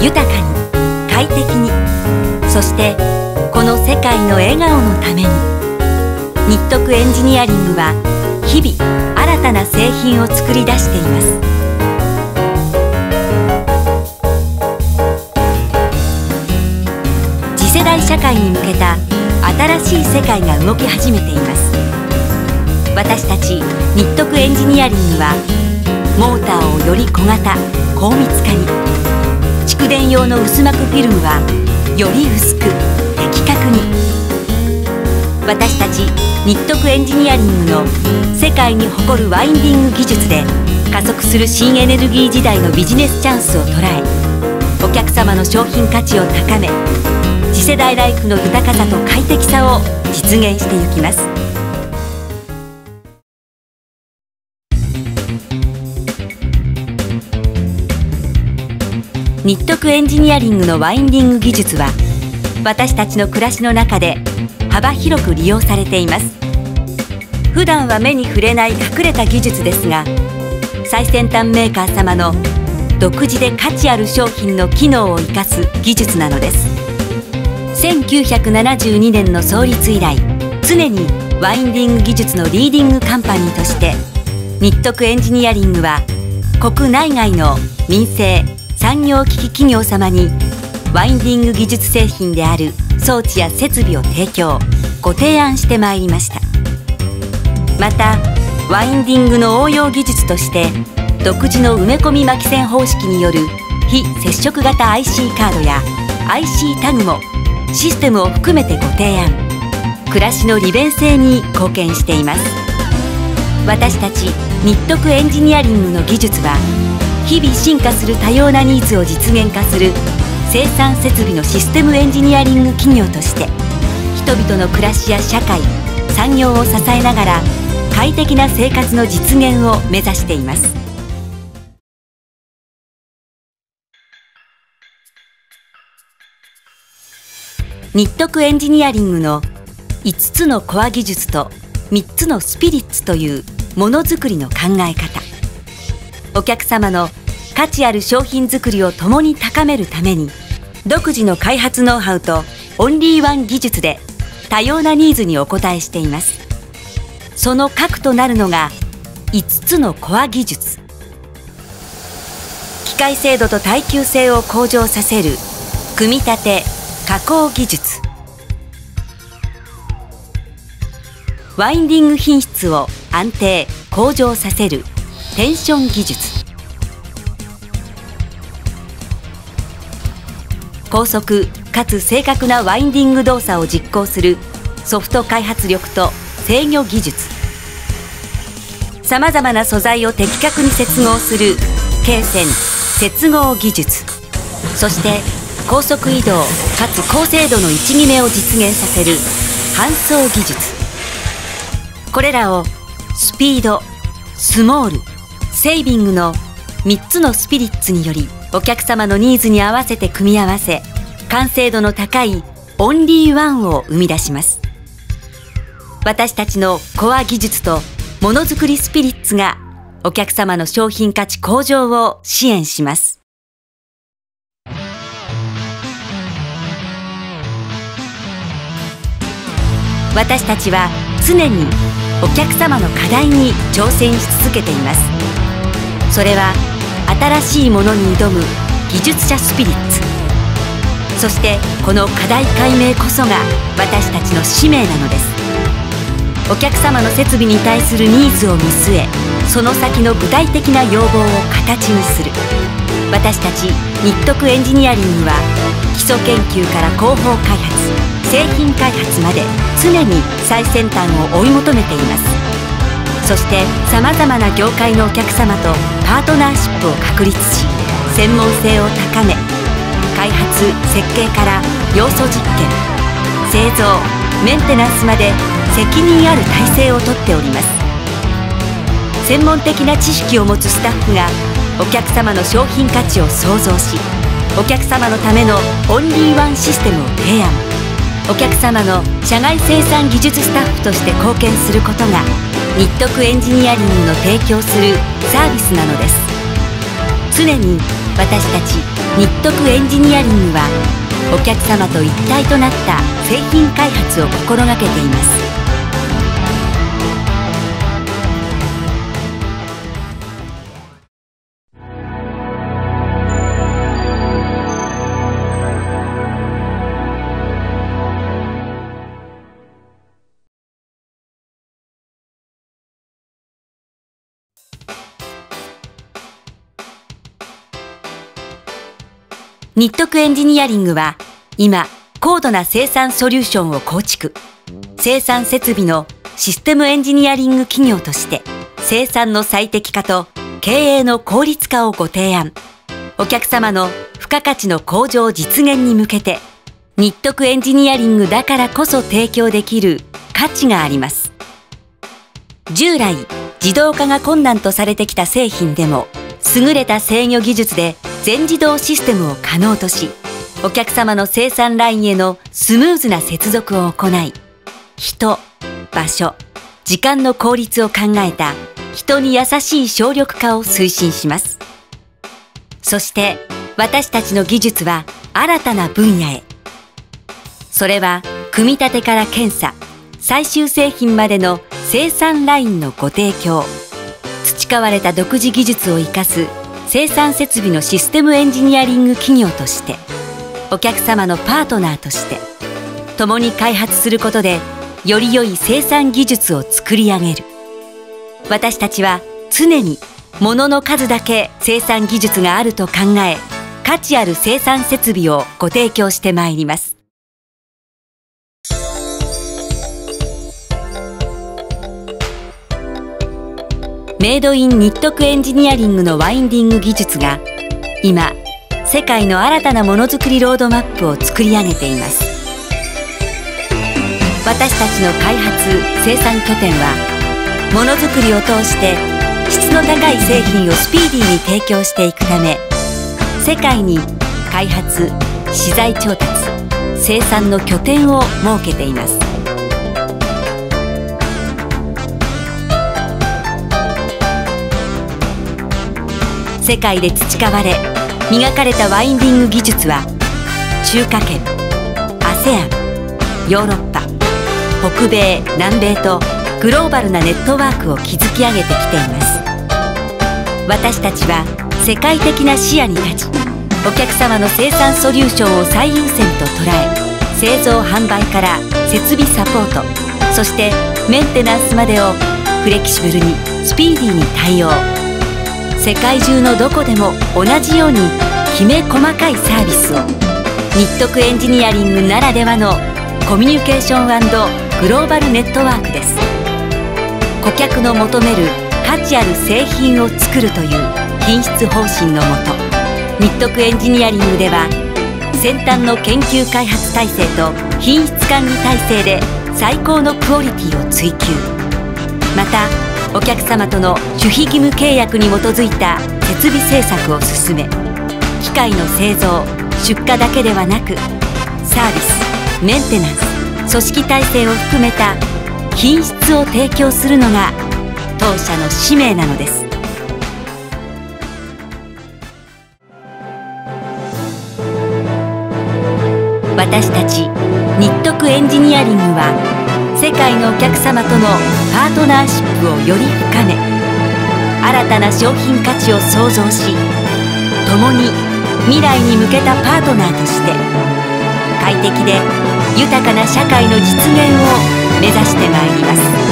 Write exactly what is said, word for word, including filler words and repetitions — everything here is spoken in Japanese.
豊かに、快適に、そしてこの世界の笑顔のために、ニットクエンジニアリングは日々新たな製品を作り出しています。次世代社会に向けた新しい世界が動き始めています。私たちニットクエンジニアリングはモーターをより小型・高密化に、蓄電用の薄膜フィルムはより薄く・的確に、私たちニットクエンジニアリングの世界に誇るワインディング技術で加速する新エネルギー時代のビジネスチャンスを捉え、お客様の商品価値を高め、次世代ライフの豊かさと快適さを実現していきます。ニットクエンジニアリングのワインディング技術は私たちの暮らしの中で幅広く利用されています。普段は目に触れない隠れた技術ですが、最先端メーカー様の独自で価値ある商品の機能を生かす技術なのです。せんきゅうひゃくななじゅうにねんの創立以来、常にワインディング技術のリーディングカンパニーとしてニットクエンジニアリングは国内外の民生産業機器企業様にワインディング技術製品である装置や設備を提供・ご提案してまいりました。またワインディングの応用技術として独自の埋め込み巻き線方式による非接触型 アイシー カードや アイシー タグもシステムを含めてご提案、暮らしの利便性に貢献しています。私たちニットクエンジニアリングの技術は日々進化する多様なニーズを実現化する生産設備のシステムエンジニアリング企業として人々の暮らしや社会・産業を支えながら快適な生活の実現を目指しています。ニットクエンジニアリングのいつつのコア技術とみっつのスピリッツというものづくりの考え方、お客様の価値ある商品作りを共に高めるために独自の開発ノウハウとオンリーワン技術で多様なニーズにお応えしています。その核となるのがいつつのコア技術、機械精度と耐久性を向上させる組み立て・加工技術、ワインディング品質を安定・向上させるテンション技術、高速かつ正確なワインディング動作を実行するソフト開発力と制御技術、さまざまな素材を的確に接合する経線・接合技術、そして高速移動かつ高精度の位置決めを実現させる搬送技術、これらをスピード、スモール、セービングのみっつのスピリッツによりお客様のニーズに合わせて組み合わせ、完成度の高いオンリーワンを生み出します。私たちのコア技術とものづくりスピリッツがお客様の商品価値向上を支援します。私たちは常にお客様の課題に挑戦し続けています。それは新しいものに挑む技術者スピリッツ、そしてこの課題解明こそが私たちの使命なのです。お客様の設備に対するニーズを見据え、その先の具体的な要望を形にする。私たちニットクエンジニアリングは基礎研究から広報開発、製品開発まで常に最先端を追い求めています。そしてさまざまな業界のお客様とパートナーシップを確立し、専門性を高め、開発・設計から要素実験、製造・メンテナンスまで責任ある体制をとっております。専門的な知識を持つスタッフがお客様の商品価値を創造し、お客様のためのオンリーワンシステムを提案、お客様の社外生産技術スタッフとして貢献することがニットクエンジニアリングの提供するサービスなのです。 常に私たちニットクエンジニアリングはお客様と一体となった製品開発を心がけています。ニットクエンジニアリングは今高度な生産ソリューションを構築、生産設備のシステムエンジニアリング企業として生産の最適化と経営の効率化をご提案、お客様の付加価値の向上実現に向けてニットクエンジニアリングだからこそ提供できる価値があります。従来自動化が困難とされてきた製品でも優れた制御技術で全自動システムを可能とし、お客様の生産ラインへのスムーズな接続を行い、人、場所、時間の効率を考えた人に優しい省力化を推進します。そして私たちの技術は新たな分野へ。それは組み立てから検査、最終製品までの生産ラインのご提供、培われた独自技術を生かす生産設備のシステムエンジニアリング企業として、お客様のパートナーとして共に開発することでより良い生産技術を作り上げる。私たちは常に物の数だけ生産技術があると考え、価値ある生産設備をご提供してまいります。メイドインニットクエンジニアリングのワインディング技術が今世界の新たなものづくりロードマップを作り上げています。私たちの開発生産拠点はものづくりを通して質の高い製品をスピーディーに提供していくため、世界に開発、資材調達、生産の拠点を設けています。世界で培われ磨かれたワインディング技術は中華圏、アセアン、ヨーロッパ、北米、南米とグローバルなネットワークを築き上げてきています。私たちは世界的な視野に立ち、お客様の生産ソリューションを最優先と捉え、製造販売から設備サポート、そしてメンテナンスまでをフレキシブルにスピーディーに対応。世界中のどこでも同じようにきめ細かいサービスを、ニットクエンジニアリングならではのコミュニケーション&グローバルネットワークです。顧客の求める価値ある製品を作るという品質方針のもと、ニットクエンジニアリングでは先端の研究開発体制と品質管理体制で最高のクオリティを追求。またお客様との守秘義務契約に基づいた設備製作を進め、機械の製造・出荷だけではなくサービス、メンテナンス、組織体制を含めた品質を提供するのが当社の使命なのです。私たちニットクエンジニアリングは世界のお客様とのパートナーシップをより深め、新たな商品価値を創造し、共に未来に向けたパートナーとして快適で豊かな社会の実現を目指してまいります。